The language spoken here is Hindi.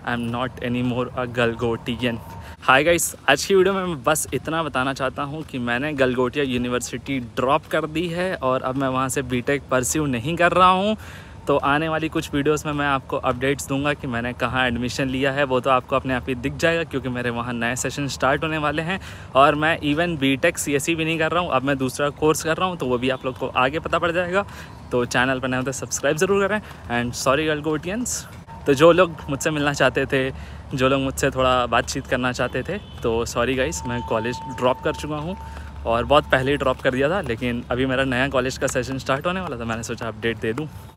I am not any more a Galgotian. Hi guys, आज की वीडियो में मैं बस इतना बताना चाहता हूँ कि मैंने गलगोटिया यूनिवर्सिटी ड्रॉप कर दी है और अब मैं वहाँ से बीटेक परस्यू नहीं कर रहा हूँ। तो आने वाली कुछ वीडियोस में मैं आपको अपडेट्स दूंगा कि मैंने कहाँ एडमिशन लिया है। वो तो आपको अपने आप ही दिख जाएगा क्योंकि मेरे वहाँ नए सेशन स्टार्ट होने वाले हैं। और मैं इवन बीटेक सीएसई भी नहीं कर रहा हूँ, अब मैं दूसरा कोर्स कर रहा हूँ, तो वो भी आप लोग को आगे पता पड़ जाएगा। तो चैनल पर नए हो तो सब्सक्राइब ज़रूर करें। एंड सॉरी गलगोटियंस, तो जो लोग मुझसे मिलना चाहते थे, जो लोग मुझसे थोड़ा बातचीत करना चाहते थे, तो सॉरी गाइस, मैं कॉलेज ड्रॉप कर चुका हूँ और बहुत पहले ही ड्रॉप कर दिया था। लेकिन अभी मेरा नया कॉलेज का सेशन स्टार्ट होने वाला था, मैंने सोचा अपडेट दे दूँ।